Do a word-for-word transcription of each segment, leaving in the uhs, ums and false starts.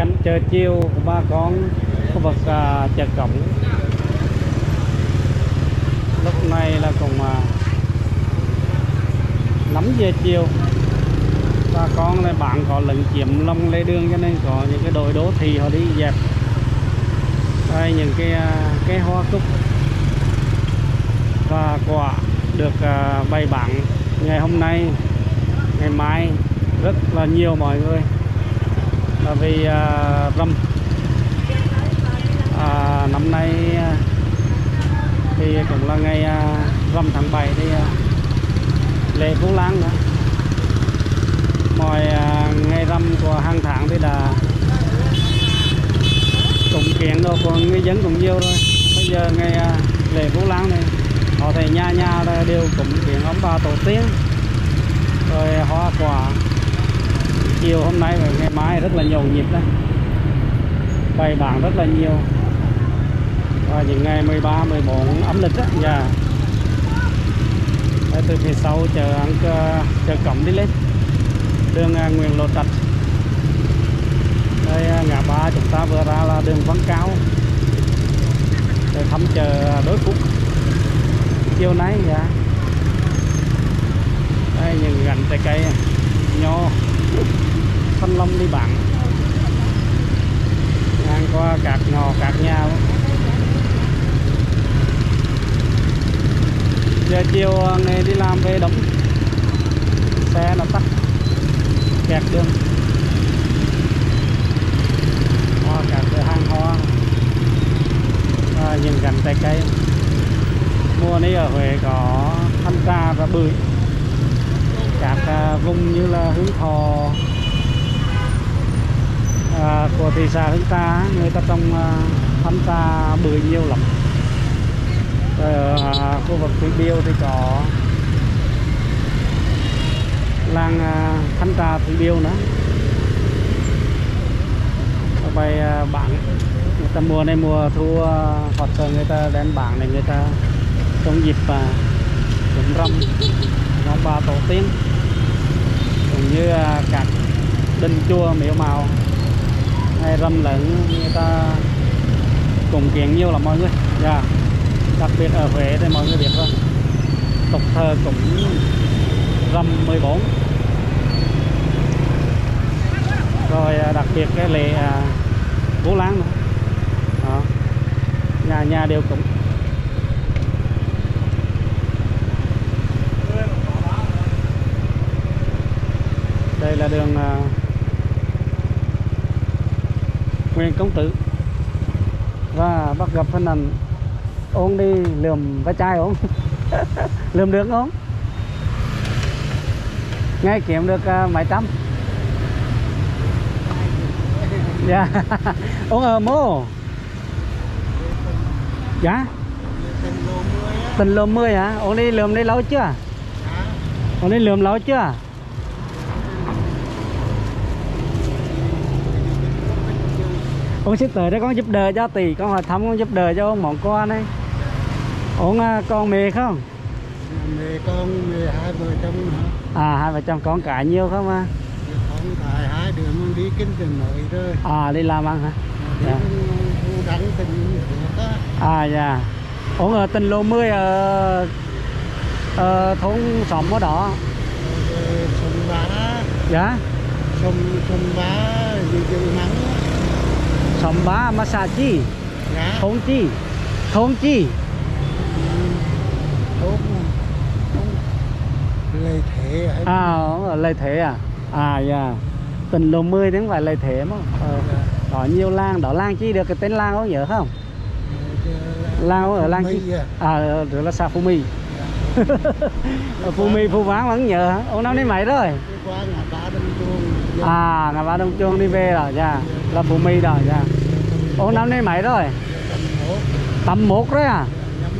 cảnh chợ chiều của bà con khu vực à, chợ Cổng. Lúc này là cũng à, năm giờ chiều, bà con này bạn có lấn chiếm lòng lề đường cho nên có những cái đội đô thị họ đi dẹp. Đây những cái cái hoa cúc và quả được uh, bày bán ngày hôm nay, ngày mai rất là nhiều mọi người, là vì uh, rằm à, năm nay uh, thì cũng là ngày uh, rằm tháng bảy thì uh, lễ Vu Lan nữa. Mọi uh, ngày rằm của hàng tháng thì là cũng kiện đâu, còn người dân cũng nhiều rồi. Bây giờ ngày uh, lễ Vu Lan này họ thấy nhà nhà đều cũng kiện ông bà tổ tiên rồi hoa quả. Chiều hôm nay và ngày mai rất là nhộn nhịp đấy, bày bán rất là nhiều. Và những ngày mười ba, mười bốn âm lịch á, yeah. Từ phía sau chợ ăn chợ Cổng đi lên đường uh, Nguyễn Lộ Trạch. Đây uh, ngã ba chúng ta vừa ra là đường Văn Cao để thăm chợ Đối Phúc chiều nay. Dạ. Đây những gành trái cây nho, thanh long đi bán ngang qua các ngõ các nhà. Giờ chiều ngày đi làm về đóng xe nó tắt kẹt đường. Hoa các cửa hàng hoa và những gành trái cây. Mùa này ở Huế có thanh trà và bưởi. Các uh, vùng như là Hương Thọ uh, của thị xã Hương Trà, người ta trồng uh, thanh trà bưởi nhiều lắm. Rồi ở uh, khu vực Thủy Biêu thì có làng uh, thanh trà Thủy Biêu nữa. Vậy uh, bạn người ta mùa này mùa thu uh, hoặc là người ta đem bán để người ta trong dịp uh, cúng rằm ông bà tổ tiên, cũng như uh, các đình chùa miếu mạo ngày rằm lớn người ta cùng kiện nhiều lắm mọi người. Yeah. Đặc biệt ở Huế thì mọi người biết rồi, tục thờ cũng rằm mười bốn. Rồi uh, đặc biệt cái lễ uh, Vu Lan nữa. Đó. Nhà nhà đều cũng. Đây là đường uh, Nguyễn Công Tử. Và bắt gặp hình ảnh ôn đi lườm vai chai ổn. Lườm được không? Ngay kiếm được uh, mấy trăm. Dạ. Ôn ở mô. Dạ. Tình lùm mười hả? Ôn đi lườm đi lâu chưa? Ôn đi lườm lâu chưa? Con sắp tới đây con giúp đỡ cho tỷ, con hỏi thăm con giúp đỡ cho món con này. Ổn con mề không? Mề con mề hai vợ chồng hả? À hai vợ chồng con cả nhiều không à? Con tại hai đứa mình đi kinh thành nội rồi. À đi làm ăn hả? Dạ. Đăng tình à dạ. Ổn ở Tình Lô mười ở, ở thôn xóm ở đó. Sông Bá. Dạ. Sông Sông Bá gì gì nắng. Sông Bá mà xã chi? Dạ. Thôn chi? Thôn chi? Thôn Lê Thế. À ở Lê Thế à? À dạ. Tình Lô mười đến phải Lê Thế mà. Ờ. Đó nhiều làng, đó làng chi được cái tên làng có nhớ không? Làng ở làng chi? À rồi là xã Phú Mỹ. Ở Phú Mỹ, Phú Ván vẫn nhớ hả? Ông năm nay mấy rồi? À, ngã ba Đông Chuông đi về rồi, dạ. Là Phú Mỹ rồi, dạ. Ông năm nay mấy rồi? Tầm một rồi à?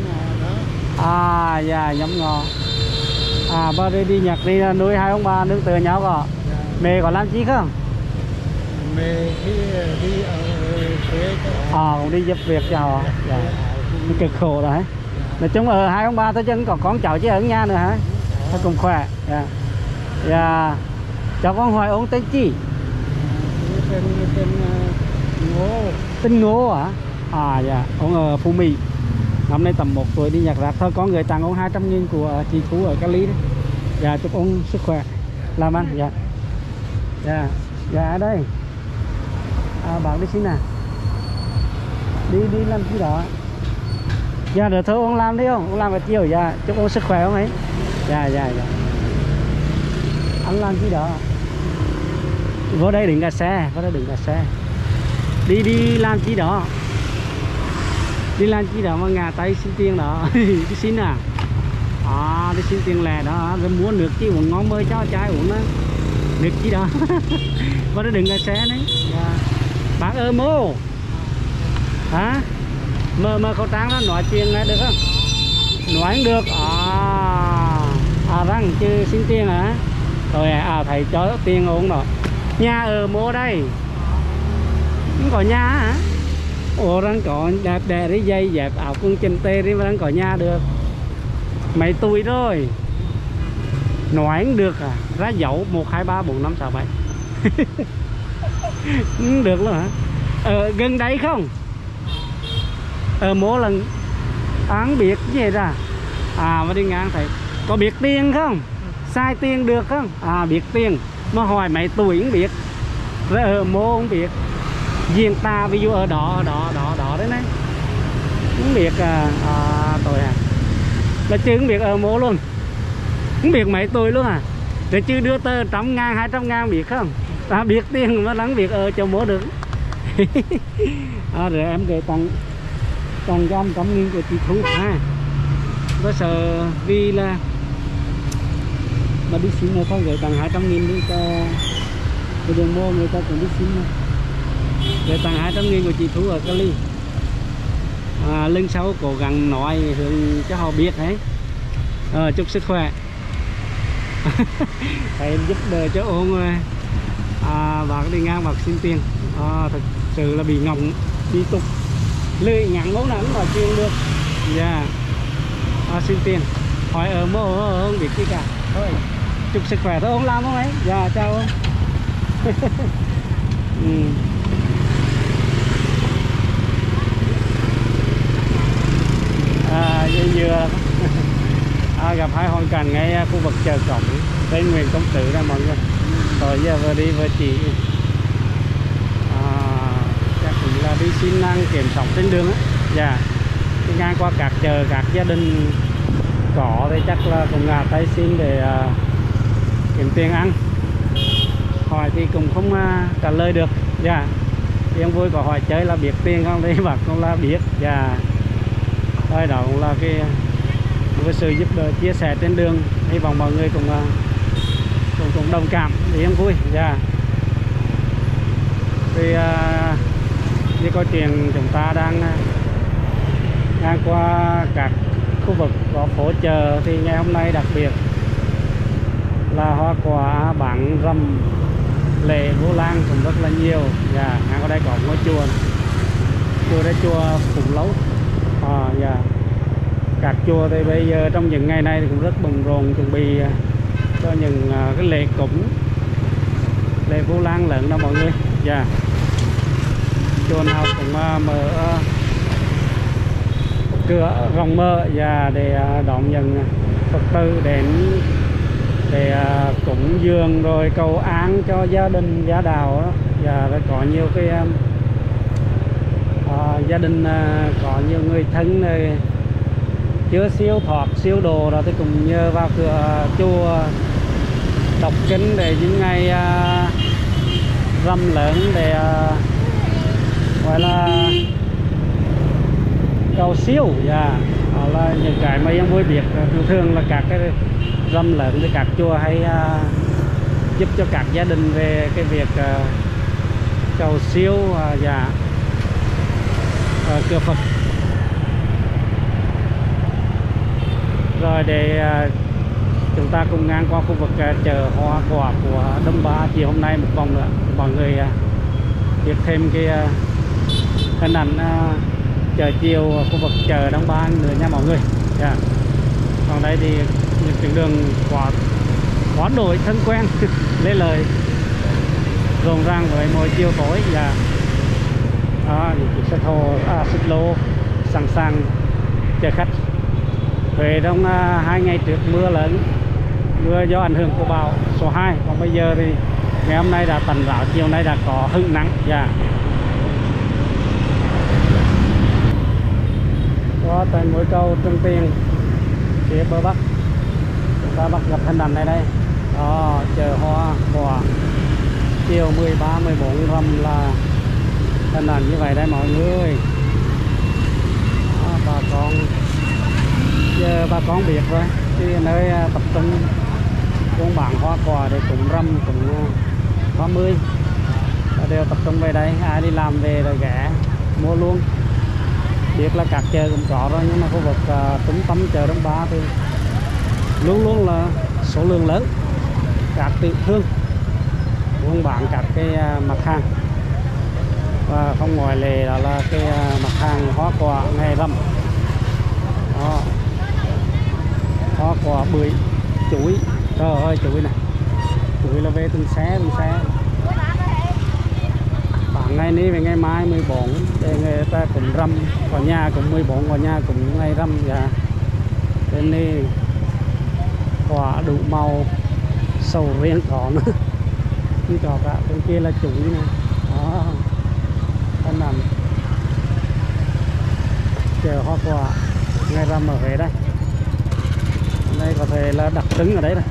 À, dạ, nhắm ngò. À, ba đi đi nhặt đi nuôi hai ông bà nương tựa nhau có. Mẹ có làm chi không? Mẹ đi đi ở Huế. À, cũng đi giúp việc cho họ. Dạ. Cực khổ rồi. Nói chung ở hai ông bà thôi chứ còn con cháu chứ ở nhà nữa hả? Nó cũng khỏe. Dạ. Dạ. Cho con hỏi ông tên chi? tên tên Ngô. Tên Ngô hả? À dạ, ông ở Phú Mỹ. Năm nay tầm một tuổi đi nhặt rác thôi, có người tặng ông hai trăm nghìn của chị Thu ở Cali đấy. Dạ, chúc ông sức khỏe làm ăn. Dạ dạ dạ ở đây à, bạn đi xin nè, đi đi làm gì đó. Dạ được thôi ông làm đi không, ông làm vào chiều. Dạ chúc ông sức khỏe ông ấy. Dạ dạ dạ anh làm gì đó, vô đây đừng cả xe, vô đây đừng cả xe, đi đi làm chi đó, đi làm chi đó mà ngà tay xin tiền đó. Đi xin à, à đi xin tiền lẻ đó, rồi mua nước chi uống ngon mới cho trái uống đó, nước chi đó. Vô đây đừng cả xe đấy. Yeah. Bác ơi mô hả, mơ mơ khẩu trang đó nói chuyện này được không, nói không được à, à răng chứ xin tiền hả, rồi à thầy cho tiền uống đó. Nhà ở mô đây không có nhà hả? Ồ đang có đẹp đẹp đi dây dẹp áo quần chân tê đi mà đang có nhà được. Mấy tuổi rồi nói không được à, ra dấu một hai ba bốn năm sáu bảy. Không được luôn hả? Ở gần đấy không? Ở mô lần án biết gì ra à, mà đi ngang thầy có biết tiền không, sai tiền được không? À biết tiền mà hỏi mấy tuổi không biết, rồi ở mô không biết, riêng ta ví dụ ở đó đó đó đó đấy này không biết à, à tôi à là chứ không biết ở mô luôn, không biết mấy tuổi luôn à, rồi chứ đưa tờ trăm ngàn hai trăm ngàn biết không, ta biết tiền mà lắng việc ở cho mô được. À, rồi em gửi tặng tặng cho anh trăm nghìn của chị Thu ha, có sợ vì là mà đi xin người ta gửi tặng hai trăm nghìn đi cho cái đường mô người ta cũng đi xin thôi. Gửi tặng hai trăm nghìn của chị Thu ở Cali. À, lưng sau cố gắng nói hướng cho họ biết đấy. À, chúc sức khỏe. Thầy giúp đỡ cho ông à, bác đi ngang bác xin tiền. À, thật sự là bị ngọng đi tục lười ngắn ngấu nắng nói chuyện được. Dạ yeah. À, xin tiền hỏi ở mô ở không biết gì cả thôi, chúc sức khỏe thôi ông làm không ấy. Dạ chào ông. Ừ. À, như, như à, gặp hai hoàn cảnh ngay khu vực chợ cổng tên Nguyễn Công Tử ra mọi người, rồi giờ vừa đi vừa chỉ à, chắc cũng là đi xin năng kiểm soát trên đường á. Dạ đi ngang qua các chợ các gia đình có thì chắc là cũng ngả tay xin để uh, kiếm tiền ăn, hỏi thì cũng không uh, trả lời được. Dạ thì ông vui có hỏi chơi là biết tiền không thì bác cũng là biết. Dạ đây đó cũng là cái một cái sự giúp đỡ chia sẻ trên đường, hy vọng mọi người cũng uh, cũng, cũng đồng cảm thì em vui. Dạ thì uh, như câu chuyện chúng ta đang uh, ngang qua các khu vực có phố chợ thì ngày hôm nay đặc biệt là hoa quả bán rầm lệ vô lan cũng rất là nhiều. Dạ ngang qua đây có ngôi chùa, chùa đây chùa Phụng Lấu. À, dạ. Các chùa thì bây giờ trong những ngày này thì cũng rất bận rộn chuẩn bị cho những uh, cái lễ cúng lễ Vu Lan lớn đó mọi người. Dạ chùa nào cũng uh, mở uh, cửa rộng mở và để uh, đón nhận Phật tử đến để uh, cúng dường rồi cầu an cho gia đình gia đạo đó. Và rồi có nhiều cái uh, uh, gia đình uh, có nhiều người thân này chưa siêu thoát siêu đồ đó thì cũng nhờ vào cửa chùa đọc kinh để những ngày uh, rằm lớn để uh, gọi là cầu siêu. Dạ đó là những cái mà em vui biết. Thường thường là các cái rằm lớn thì các chùa hay uh, giúp cho các gia đình về cái việc uh, cầu siêu uh, dạ uh, cửa Phật. Rồi để uh, chúng ta cùng ngang qua khu vực uh, chợ hoa quả của Đông Ba chiều hôm nay một vòng nữa, mọi người uh, biết thêm cái uh, hình ảnh uh, chợ chiều khu vực chợ Đông Ba nữa nha mọi người. Yeah. Còn đây thì những tuyến đường quá quá đổi thân quen. Lấy lời rộn ràng với mỗi chiều tối. Và đó, những chiếc xe thô, à, xích lô sẵn sàng chở khách. Về trong à, hai ngày trước mưa lớn, mưa do ảnh hưởng của bão số hai, còn bây giờ thì ngày hôm nay đã tạnh ráo, chiều nay đã có hứng nắng. Dạ. Có tại mũi câu Trung Tiền phía bờ bắc, chúng ta bắt gặp hình ảnh này đây. Đó, chợ hoa quả chiều mười ba mười bốn rằm là hình ảnh như vậy đây mọi người. Đó, bà con giờ bà con biết rồi, cái nơi tập trung buôn bán hoa quả để cúng rằm cũng ba mươi đều tập trung về đây. Ai đi làm về rồi ghé mua luôn. Biết là các chợ cũng có rồi, nhưng mà khu vực uh, trung tâm chợ Đông Ba thì luôn luôn là số lượng lớn các tiểu thương buôn bán các cái uh, mặt hàng, và không ngoại lệ đó là cái uh, mặt hàng hoa quả ngày rằm. Đó, hoa quả bưởi, chuối, trời ơi chuối này, chuối là về từng xe từng xe. Ngày ní về ngày mai mười bốn để người ta cũng rằm, có nhà cũng mười bốn, có nhà cũng ngày rằm. Dạ. Bên đây quả đủ màu, sầu riêng có nữa. Như có cả bên kia là chuối này. Đó, thân ảnh chợ hoa quả ngày rằm ở Huế đây. Đây có thể là đặc trưng ở đấy này.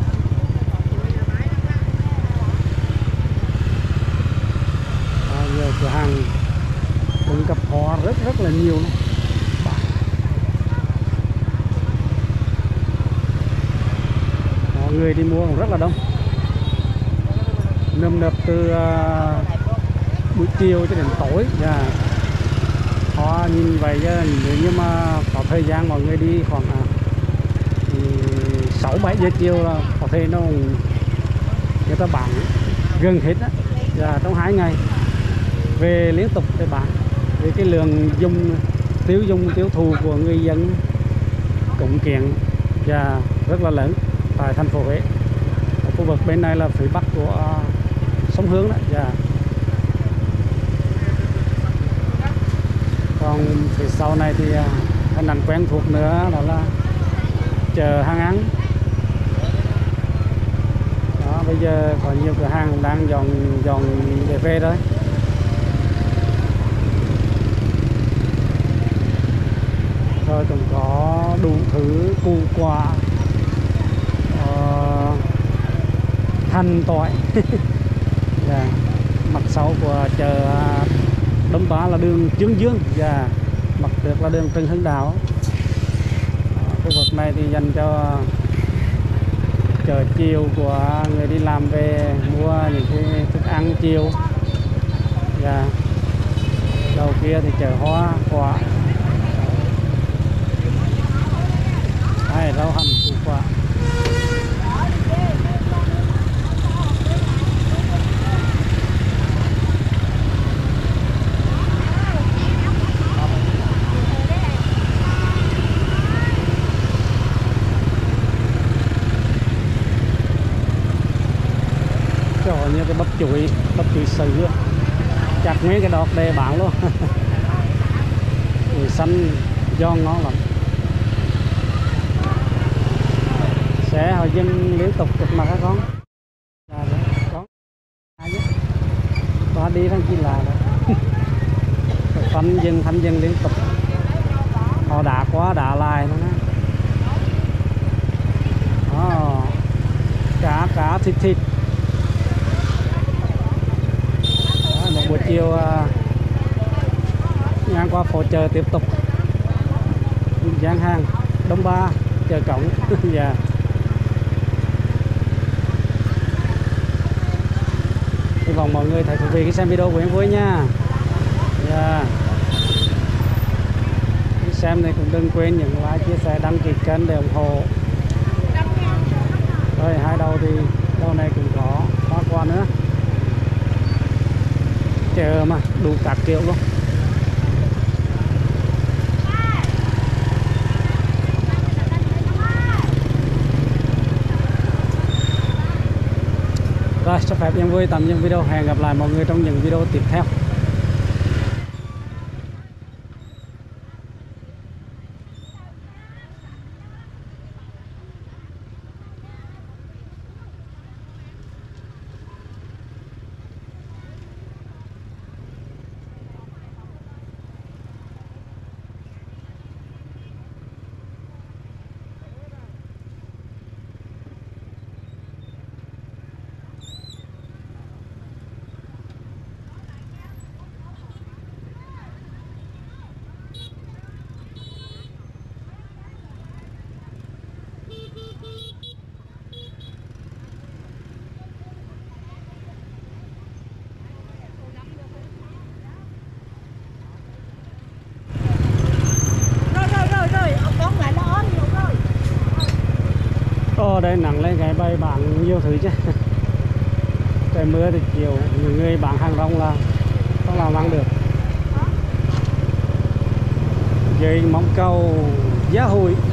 Cửa hàng cung cấp hoa rất rất là nhiều. Đó, người đi mua cũng rất là đông, nườm nượp từ uh, buổi chiều cho đến tối. Yeah. Họ nhìn vậy chứ nếu như mà có thời gian mọi người đi khoảng sáu bảy giờ chiều là có thể nó người ta bán gần hết á. Yeah, trong hai ngày về liên tục để bán, vì cái lượng dung tiêu dung tiêu thụ của người dân cũng kiện và rất là lớn tại thành phố Huế. Ở khu vực bên này là phía bắc của sông Hương đó. Và còn phía sau này thì hình ảnh quen thuộc nữa, đó là chợ Hàng Ăn. Đó, bây giờ có nhiều cửa hàng đang dọn dọn để về đấy. Rồi cũng có đủ thứ củ quả, uh, thanh tỏi. Yeah. Mặt sau của chợ Đông Ba là đường Chương Dương, và yeah. Mặt trước là đường Trần Hưng Đạo. Khu vực này thì dành cho chợ chiều của người đi làm về mua những cái thức ăn chiều. Yeah. Đầu kia thì chợ hoa quả, rau hầm củ quả. Trời ơi, như cái bắp chuối, bắp chuối sứ chặt mấy cái đọt để bán luôn. Chuối xanh giòn ngon lắm. Sẽ họ dân liên tục chụp mặt các con. Con ba đi thằng chi là thanh dân thanh dân liên tục, họ đã quá đã lại nữa. Đó, cá cá thịt thịt. Đó, một buổi chiều ngang qua phố chợ tiếp tục gian hàng Đông Ba, chợ Cổng. Dạ. Hy vọng mọi người thấy thú vị khi xem video của em vui nha. Yeah. Khi xem thì cũng đừng quên những like, chia sẻ, đăng ký kênh để ủng hộ. Rồi hai đầu thì đầu này cũng có hoa quả nữa. Chợ mà đủ các kiểu luôn. Rồi, cho phép em vui tạm dừng video, hẹn gặp lại mọi người trong những video tiếp theo. Ồ, đây nắng lên cái bày bán nhiều thứ chứ. Trời mưa thì chiều những người bán hàng rong là không làm ăn được. Dây móng câu giá hùi.